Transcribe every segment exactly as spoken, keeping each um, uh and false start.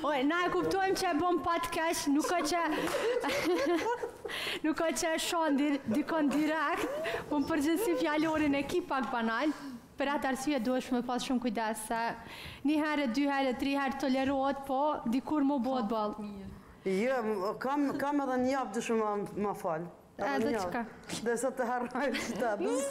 Oj, na e kuptojmë që e bom pat keq, nuk ka që nuk ka që e shonë dikon direkt, unë përgjithsi fjallorin e ki pak banal, për atë arsye duhesh me pas shumë kujdes, se një herë, dy herë, tri herë tolerohet, po dikur më bëhet ballë. Jo, kam edhe një javë dëshë më falë. Edhe qëka? Dhe sot të harroj qëtatë.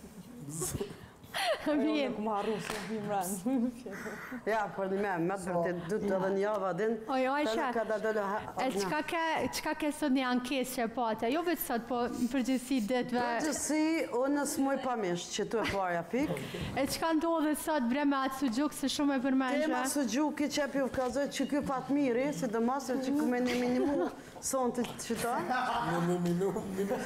Mirë. Nuk më harru se vim rënë. Ja, për një me, me të vërtet, du të edhe një javë adin. Oj, Ajsha, e qka ke sot një ankes që e pate? Jo vetë sot, po në përgjithsi ditëve... Përgjithsi, unë s'moj pamisht, që tu e parja pik. E qka ndodhe sot bre me atë sugjuk, se shumë e përmenjë? Tema sugjuk i që e pjo vkazoj që kjo Fatmiri, si dhe masër që këme një minimu son të qëta. Një minimu,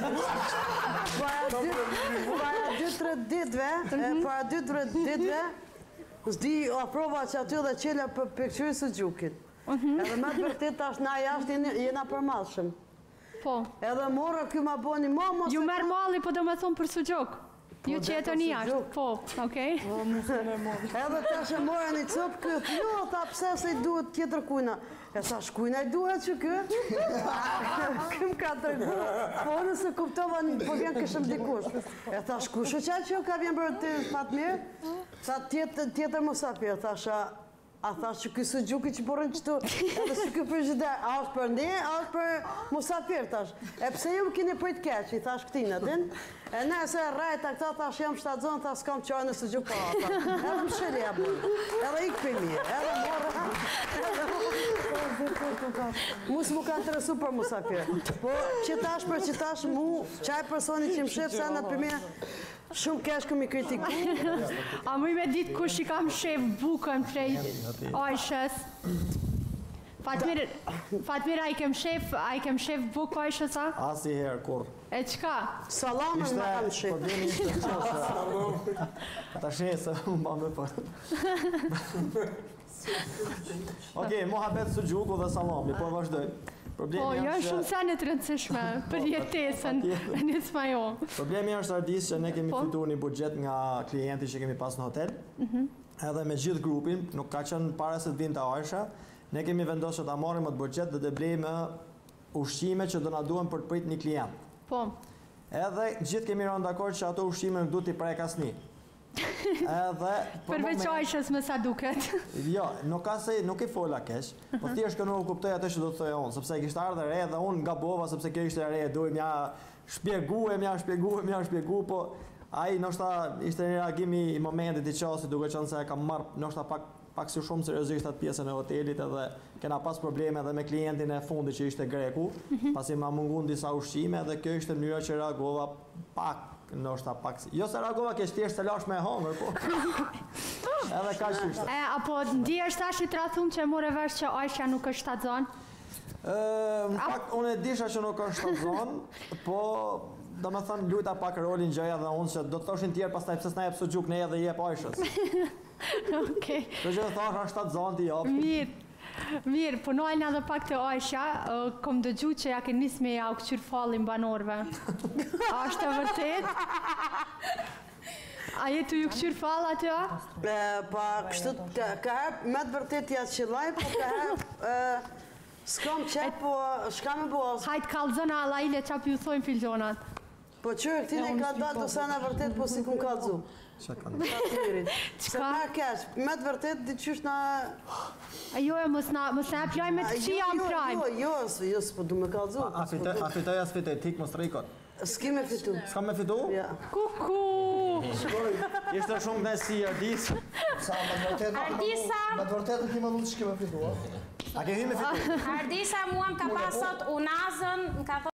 Para dy tre ditve, para dy tre ditve, s'di aprova që aty dhe qela për pëkqyri së gjukit. Edhe me të vërtet tash na jashtë jena përmalshëm. Po. Edhe morë kjo ma bo një ma mos... Ju merë mali, po do me thonë për sugjuk. Ju që jetë një jashtë. Po, okej. Edhe tash e morë një cëpë këtë, jo, ta pse se i duhet tjetër kujna. E sa shkujna i duhet që kë? Këm ka të regu. Po nëse kuptova një, po vjen këshëm dikush. E ta shkushu qaj që ka vjen bërë të Fatmir? Ta tjetër Musafir, thasha, a thash që kësë gjuki që porën qëtu, edhe që kësë për gjithë, a është për ne, a është për Musafir, thash. E pse ju më kini pëjtë keq, i thash këtina, din? E ne se rajta këta, thash jam shtatzon, thash s'kam qajnë së gjuka, edhe më shëri e bërë, edhe ik për mirë, edhe morë, musë mu ka interesu për Musafir. Po, që tash për që tash mu, qaj personi që më shef, se në për me, shumë kesh këm i kritiku. A mu i me ditë kush i kam shef bukën prej Ajshës? Fatmir, Fatmir, a i kem shef, a i kem shef bukë Ajshës, a? Asi herë, kur. E qka? Salamën më kam shef. Problemi ishte që ta shesë, unë ba me për. Okej, muhabet së gjuku dhe salami, po vazhdoj. Po, jo është shumë sa në të rëndësishme për jetesën një të majo. Problemi është ardis që ne kemi fitur një budget nga klienti që kemi pas në hotel, edhe me gjithë grupin, nuk ka qenë pare se të vinë të Ajsha, ne kemi vendosur të amorim atë budget dhe të blejme ushqime që do na duhen për të prit një klient. Po. Edhe gjithë kemi rënë dakord që ato ushqime nuk du t'i prek asni. Përveç Ajshës me sa duket. Jo, nuk ka se, nuk i fola kesh, po thjesht që nuk kuptoj atë që do të thoja unë, sepse kishte ardhur re dhe unë gabova sepse kjo ishte re, duhet mja shpjegue, mja shpjegue, mja shpjegu, po ai ndoshta ishte një reagimi i momentit i qasi, duke qenë se kam marrë ndoshta pak pak si shumë seriozisht atë pjesën e hotelit edhe kena pas probleme edhe me klientin e fundit që ishte greku, pasi ma mungun disa ushqime dhe kjo ishte mënyra që reagova pak, ndoshta pak, jo se reagova keq, thjesht se lash me hongër, po. Edhe ka që ishte. E, apo ndi është tash i trathum që e more vesh që Ajsha nuk është shtatzon? Në fakt, unë e disha që nuk është shtatzon, po do me thënë lujta pak rolin gjëja dhe unë që do të thoshin tjerë pas taj pëse s'na jep së gjuk ne edhe jep Ajshës. Okej. Të që të thash është shtatzon t'i jopë. Mirë. Mirë, punojnë edhe pak të Ajsha, kom dëgju që ja ke nis me ja u këqyr fallin banorve. A është e vërtet? A jetu ju këqyr fall aty, a? Pa, kështu, ka herë, me të vërtet ja qëllaj, po ka herë, s'kam qep, po, shka me bo. Hajtë kalzona ala ile qap ju thojnë filzonat. Po qërë, këti ne ka dalë të sana vërtet, po si kun kalzu. Qa kanë? Se me kesh, me të vërtet, di qysh na... Jo, e mos na e plaj me të qia më prajmë. Jo, jo, jo, s'po du me kalzu. A fitoj, as fitoj, tik mos rikot. S'ki me fitu. S'ka me fitu? Ja. Kuku! Ishte shumë knesi, Ardis. Ardisa! Me të vërtetë kime lutë që kime fitu, a? A ke hi me fitu? Ardisa mua më ka pasot unazën, më ka